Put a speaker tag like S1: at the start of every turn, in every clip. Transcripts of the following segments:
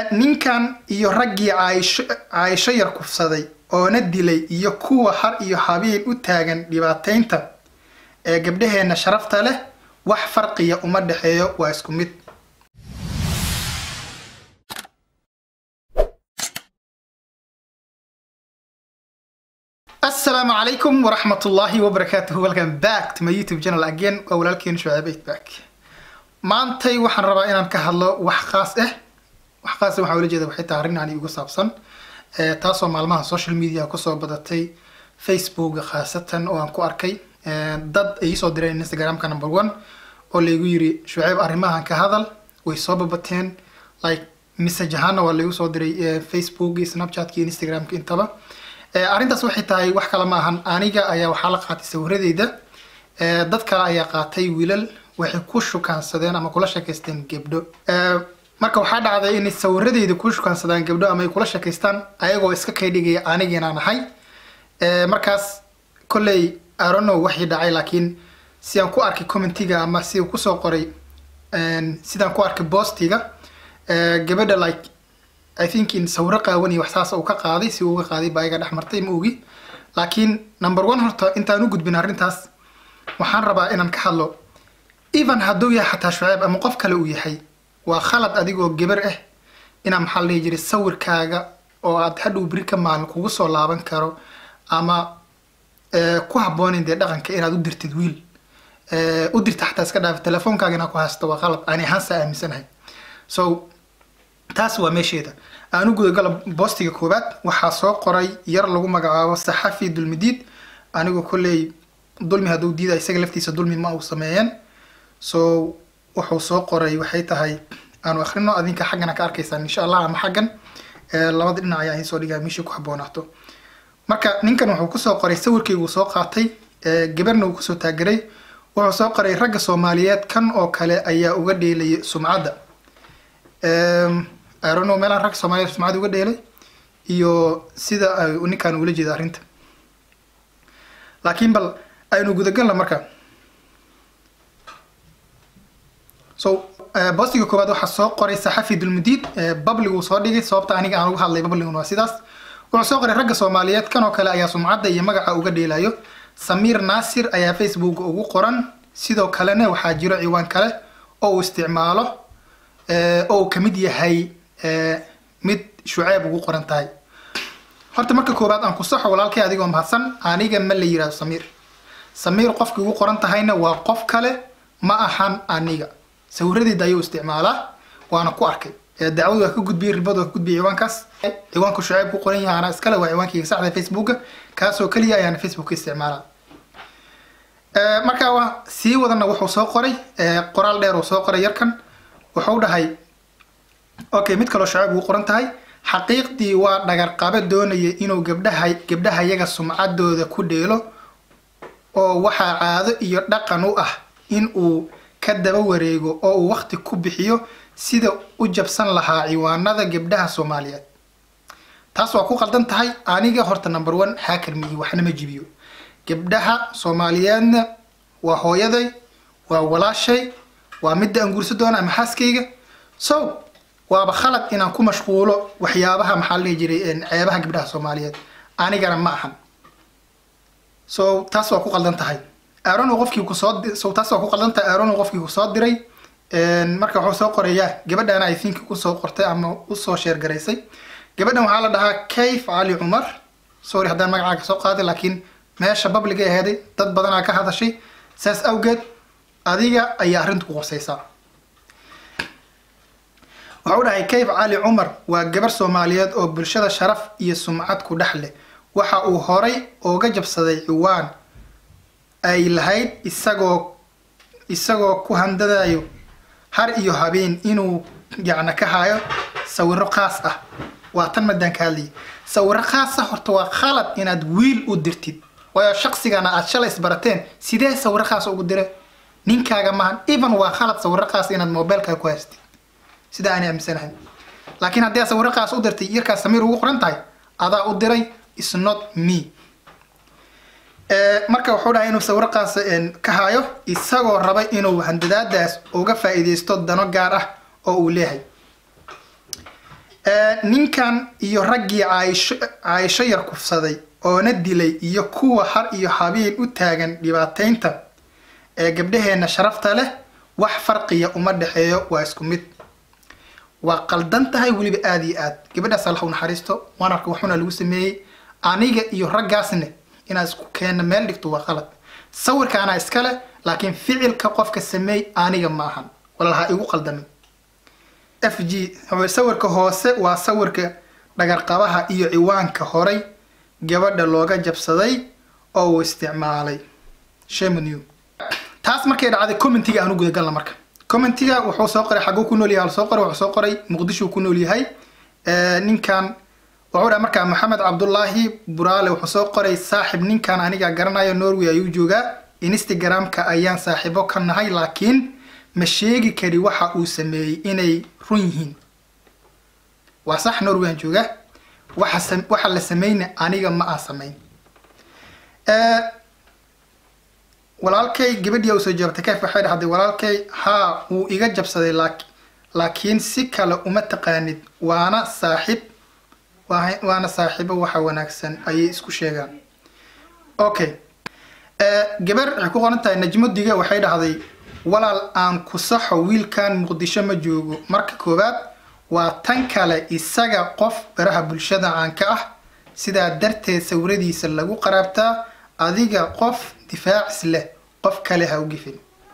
S1: ninkan iyo raggii Caaisho yar kufsaday oo na dilay iyo kuwa har iyo habeen u taagan dhibaataynta ee gabdhaheena sharafta leh wax farqiya uma dhaxeeyo waa isku mid. Assalamu alaikum wa rahmatullahi wa barakatuh. Welcome back to my YouTube channel again. Walaalkeen Shucayb back. Maantay waxaan rabaa inaan ka hadlo wax khaas ah. Wax khaas ah waxa ula jeedaa waxay tahay arrin aan igu saabsan taasoo maalmaha social media ku soo badatay Facebook khaasatan oo aan ku arkay dad ay soo direen Instagram-ka number 1 oo la igu yiri Shucayb arrimahan ka hadal way soo babateen like message ahaan waa la igu soo diray Facebook, Snapchat, Instagram intaba. Arrintaas waxay tahay wax kala ma ahan aniga ayaa waxa la qaatay sawiradeeda dad kale ayaa qaatay wiilal waxay ku shukaansadeen ama kula shakeysteen gabdho marka waxa dhacday in sawiradeeda ku shukaansadaan gabdho ama ay kula shakeystaan ayagoo iska kaydhigay anigeena nahay markaas kulay I don't know waxii dhacay laakiin si aan ku arkay commentiga ama si uu ku soo qoray sidaan ku arkay postiga gabadha like I think in sawir qaawani wax saas oo ka qaaday si uu uga qaaday baayiga dhaxmartay ma ogi laakiin number 1 horta intaan u gudbin arrintaas waxaan rabaa inaan ka hadlo even hadduu yahay xataa Shucayb ama qof kale uu yahay waa khalad adigoo gabar ah inaan maxal leeyahay jiray sawirkaaga oo aad hadhow biri ka maalin kugu soo laaban karo ama ku haboonin de dhaqanka inaad u dirtid wiil u dirta xataa iska dhaaf telefoonkaaga inaad ku haysto waa khalad ani ahaan saa aaminsanahay so taas waa meesheeda aanu guda gal postiga koobaad waxa soo qoray yar lagu magacaabo saxafi dulmidiid anigu kulay dulmi haduu diiday isaga laftiisa dulmi ma uu sameeyeen so wuxuu soo qoray waxay tahay aanu akhrino adinka xaqana ka arkaysaan insha Allah ama xaqan labada dhinac ayaa soo dhigay meeshii ku haboonaato marka ninkan wuxuu ku soo qoray sawirkaygu soo qaatay gabarna uu ku soo taageeray wuxuu soo qoray ragga Soomaaliyeed kan oo kale ayaa uga dheelay sumcada I don't know meelaan rag Soomaaliyeed sumcada uga dheelay iyo sida ay ninkan ula jeedo arrinta laakiin bal aynu guda galna marka so postiga koobaad waxa soo qoray saxafi dulmidiid public uu soo dhigay sababta aniga aan uga hadlay public waa sidaas wuxuu soo qoray ragga Soomaaliyeed kan oo kale ayaa sumcada iyo magaca uga dheelayo Samir Nasir ayaa Facebook ugu qoran sidoo kalena waxa jiro ciwaan kale oo uu isticmaalo oo kamid yahay mid Shucayb ugu qoran tahay horta marka koobaad aan ku saxo walaalkay adigoo mahadsan aniga ma la yiraahdo Samir qofkii ugu qoran tahayna waa qof kale ma ahan aniga sawiradeeda ayuu isticmaalaa waana ku arkay dacwadu ka gudbiyay ribada ka gudbiyay ciwaankaas ciwaanku Shucayb ku qoran yahay ana iskala waa ciwaankii saxda Facebook kaasoo kaliya ayaan Facebook isticmaalaa marka waa si wadana wuxuu soo qoray qoraal dheer oo soo qoray yarkan wuxuu dhahay okay mid kale Shucayb ugu qoran tahay xaqiiqdii waa dhagar qabe doonaya inuu gabdhaha iyaga sumcadooda ku dheelo oo waxa caado iyo dhaqan u ah in uu ka daba wareego oo uu waqti ku bixiyo sida u jabsan lahaa ciwaanada gabdhaha Soomaaliyeed taas waa ku qaldan tahay aniga horta number 1 hacker mi waxna ma jibiyo gabdhaha Soomaaliyeedna waa hooyaday waa walaashay waa mid aan guurso doona ama xaaskayga so waa khalad inaan ku mashquulo waxyaabaha maxal la jiray ceebaha gabdhaha Soomaaliyeed anigana ma ahan so taas waa ku qaldan tahay aaron qofkii ku soo taas waa ku qaldan tahay aaron qofkii ku soo diray marka wuxuu soo qorayaa gabadhan I think ku soo qortay ama u soo share gareysay gabadhan waxa la dhahaa Kayf Ali Umar sorry haddaan magacaaga soo qaaday laakiin meesha public ay ahayd dad badan ka hadashay saas awgeed adiga ayaa arrintu ku qosaysaa wuxuu dhahay Kayf Ali Umar waa gabar Soomaaliyeed oo bulshada sharaf iyo sumcad ku dhaxle waxa uu horay uga jabsaday ciwaan ay lahayd isagoo ku handadayo har iyo habeen inuu yacna ka hayo sawiro khaas ah waa tan madan ka hadlay sawiro khaas ah horta waa khalad inaad wiil u dirtid waayo shakhsigana aad shalay isbarateen sidee sawiro khaas ugu diray ninkaaga maahan even waa khalad sawiro khaas inaad mobilka ku haystid sida aan aaminsanahay laakiin haddii aad sawiro khaas u dirtay yarka Samir ugu qoran tahay adaa u diray is not me marka wuxuu dhahay inuu sawir qaas ka hayo isagoo rabay inuu handadaadaas uga faa'iideysto dano gaar ah oo uu leeyahay ninkan iyo raggii Caaisho yar kufsaday oo na dilay iyo kuwa har iyo habeen u taagan dhibaataynta gabdhaheena sharafta leh wax farqiya uma dhaxeeyo waa isku mid waa qaldan tahay waliba aad iyo aad gabadhaas Allah u naxariisto waan arkaa waxuna lagu sameeyay aniga iyo raggaasna inaa isku keena meel dhigto waa qalad sawirka ana iskale laakiin ficilka qofka sameey aniga ma ahan walaha igu qaldamin FG sawirka hoose waa sawirka dhagar qabaha iyo ciwaanka horay gabadha looga jabsaday oo uu isticmaalay shame on you taas markay dhacday commentiga aanu guda galna marka commentiga wuxuu soo qoray xaguu ku nool yahay wuxuu soo qoray Muqdisho ku nool yahay ninkan wuxuu markaa Maxamed Cabdullaahi Buraale wuxuu soo qoray saaxib ninkan aniga garanayo Norway ayuu joogaa Instagram-ka ayaan saaxiibo ka nahay laakiin ma sheegi kari waxa uu sameeyay inay run yihiin waa sax Norway joogaa waxa la sameeyna aniga ma aan sameyn walaalkay gabadhii uu soo jawaabtay kayf waxay dhahday walaalkay ha uu iga jabsaday laakiin si kale uma taqaanid waana saaxiibo waxa wanaagsan ay isku sheegaan okay gabar waxay ku qoran tahay Najmo Diga waxay dhahday walaal aan ku saxo wiilkan Muqdisho ma joogo marka koobaad waa tan kale isaga qof baraha bulshada aan ka ah sida darteed sawiradiisa lagu qaraabtaa adiga qof difaac leh qof kale ha u gifin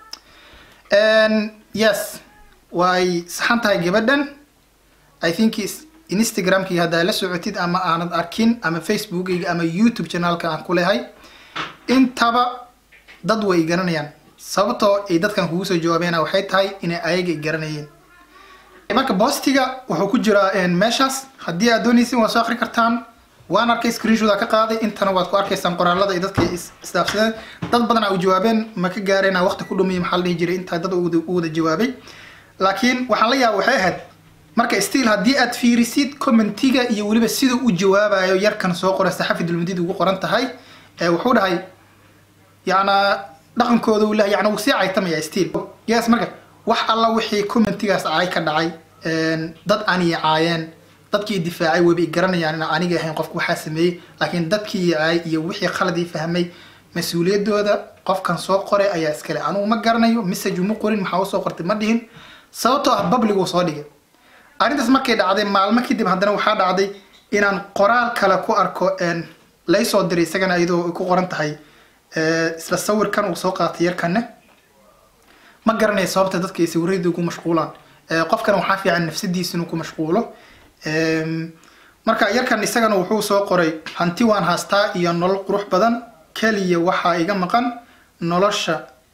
S1: yes way saxan tahay gabadhan I think is Instagram-ki hada la socotid ama aanad arkin ama Facebook-iga ama YouTube channel-ka aan ku leeyahay intaba dad way garanayaan sababtoo ay dadkan kugu soo jawaabeen waxay tahay inay ayaga garanayeen marka postiga wuxuu ku jiraa meeshaas hadii aad doonaysid waa soo akhri kartaan waan arkay screenshot ka qaaday intana waad ku arkaysaan qoraalada ay dadka isdaafsadeen dad badan ay jawaabeen ma ka gaareen waqti ku dhumay maxal dhihi jiray inta dad u wada jawaabay laakiin waxaan la yaabay waxay ahayd marka still hadii aad fiirisid commentiga iyo waliba sida uu jawaabayo yarkan soo qoray saxafid ulmadid ugu qoran tahay wuxuu dhahay yaana dhaqankooda uu leeyahay yaana uu si aytamaya still yes marka wax alla wixii commentigaas ay ka dhacay dad ani caayeen dadkii difaacay way garanayaan in aniga ahayn qofku waxa sameeyay laakiin dadkii ay iyo wixii khalad fahmay mas'uuliyadooda qofkan soo qoray ayaa iskale anu ma garanayo message uma qorin maxaa soo qortay ma dhihin sababtoo ah public uu soo dhigay arintaas markay dhacday maalmo kadib haddana waxa dhacday inaan qoraal kale ku arko la soo diray isagana ayadoo ku qoran tahay isla sawirkan uu soo qaatay yarkan ma garanayo sababta dadka ay sawirada ugu mashquulaan qofkan waxa fiican nafsadiisa inuu ku mashquulo marka yarkan isagana wuxuu soo qoray hanti waan haastaa iyo nolol qurux badan kaliya waxa iga maqan nolosha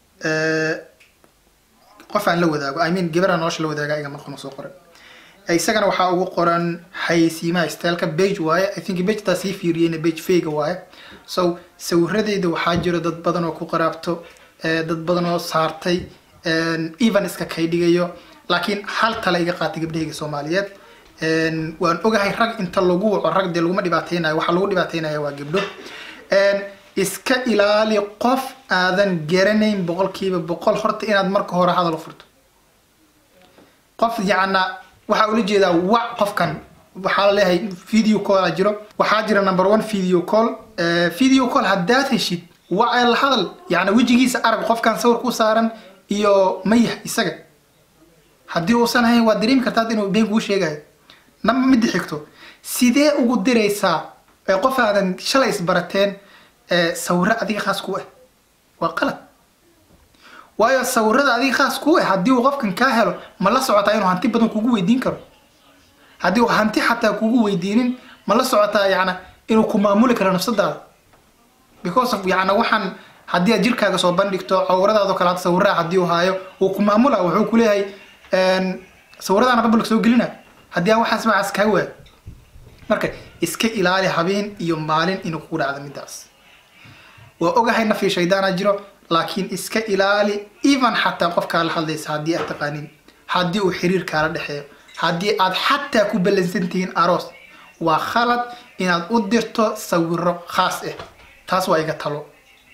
S1: qof aan la wadaago I mean gabadha nolosha la wadaaga iga maqan soo qoray isagana waxa ugu qoran xaysiima styleka page waaye I think page taasi fiiriyeen page fake waaye so sawiradeeda waxa jira dad badan oo ku qaraabto dad badan oo saartay even iska kaydhigayo laakiin hal tala iga qaatay gabdhaha Soomaaliyeed waan ogahay rag inta lagu rag de lagu ma dhibaateynayo waxa lagu dhibaateynayo waa gabdho iska ilaali qof aadan garanayn boqolkiiba boqol horta inaad marka hore hadal furto qof yaana waxa uu jeedaa wax qofkan waxa la leeyahay video call jiro waxa jira number 1 video call haddaad heshid waa la hadal yaana wajigiisa arag qofkan sawir ku saaran iyo mayah isaga hadii uu san hayn waa dareemi kartaa inuu been ku sheegayo nama mid xigto sidee ugu diraysaa qof aadan shalay isbarateen sawirada adiga khaas ku ah waa qalad waayo sawirada adiga khaas ku ah hadii uu qofkan ka helo ma la socotaa inuu hanti badan kugu weydiin karo hadii uu hanti xataa kugu weydiinin ma la socotaa yaana inuu ku maamuli karo nafsadaada because of yaana waxan hadii aad jirkaaga soo bandhigto cawradaada kala sawirada hadii uu haayo uu ku maamula wuxuu ku leeyahay sawiradaana public soo gelina hadii waxaas ma aska waa marka iska ilaali habeen iyo maalin inuu ku dhacdo midaas waa ogahay nafi shaydaana jiro laakiin iska ilaali even hatta qofka la hadlaysa hadii aad taqaanin hadii uu xiriir kala dhaxeeyo hadii aad hatta ku balansantiin aroos waa khalad inaad u dirto sawiro khaas ah taas waa iga talo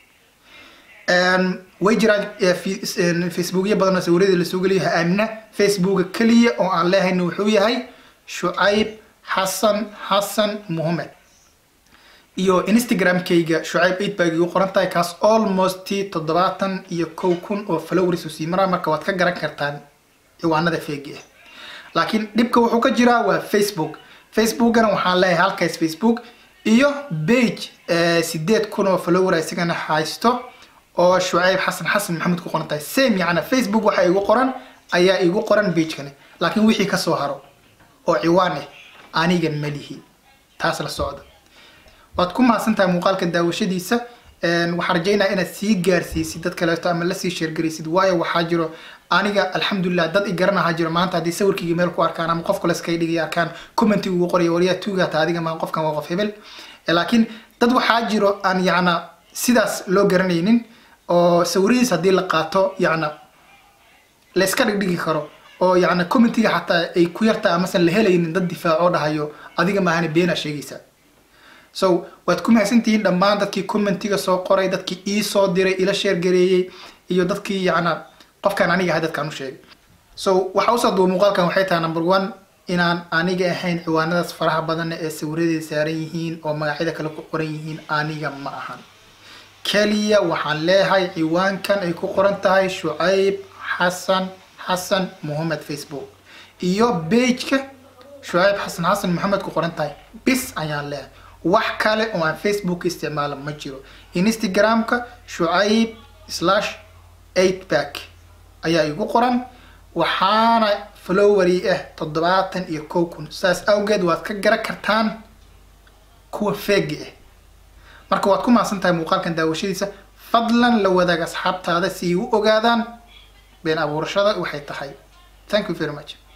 S1: way jiraan Facebook badan sawirada la soo galiyo amna Facebook kaliya oo aan leeyahay wuxuu yahay Shucaib Xasan Mohamed iyo Instagram-kayga Shucaib 8 baa igu qoran tahay kaas almost 71,000 oo followers u sii maraa marka waad ka garan kartaan ciwaanada fake ah laakiin dhibka wuxuu ka jiraa waa Facebook-gana waxaan leeyahay halkaas Facebook iyo page 8,000 oo followers isagana haysto oo Shucaib Xasan Mohamed ku qoran tahay same yaana Facebook waxa igu qoran ayaa igu qoran page-kan laakiin wixii ka soo haro oo ciwaan ah aniga malihi taas la socdo waad ku maasantahay muuqaalka daawashadiisa waxaan rajaynayaa inaad sii gaarsiisid dad kale ama la sii share gareysid waayo waxa jiro aniga alxamdulillah dad i garanaha jiro maanta hadii sawirkayga meel ku arkaan ama qof kale iska dhigay arkaan comment ugu qoray wariya tuuga ta adiga ma qofkan waa qof hebel laakiin dad waxa jiro aan yaana sidaas loo garanaynin oo sawirihiisa hadii la qaato yaana la iska dhigi karo oo yaana commentiga xataa ay ku yartaa ama san la helaynin dad difaaco dhahayo adiga ma ahana beena sheegaysa so waad ku mahadsantihiin dhammaan dadkii commentiga soo qoray dadkii ii soo diray ila share gareeyay iyo dadkii yaana qofkan aniga ah dadkan u sheegay so waxa uu soo duubay muuqaalkan waxay tahay number 1 inaan aniga ahayn ciwaanadaas faraha badan ee sawiradeeda saaran yihiin oo magacyada kale ku qoran yihiin aniga ma ahan kaliya waxaan leeyahay ciwaankan ay ku qoran tahay Shucaib Xasan Mohamed Facebook iyo page-ka Shucaib Xasan Mohamed ku qoran tahay bis ayaan leeyahay wax kale oo aan Facebook isticmaalo ma jiro Instagram-ka Shucaib/8back ayaa igu qoran waxaana followers 71,000 saas awgeed waad ka garan kartaan kuwa fake ah marka waad ku maasantahay muuqaalkan daawashadiisa fadlan la wadaag asxaabtaada si ay u ogaadaan been abuurashada waxay tahay thank you very much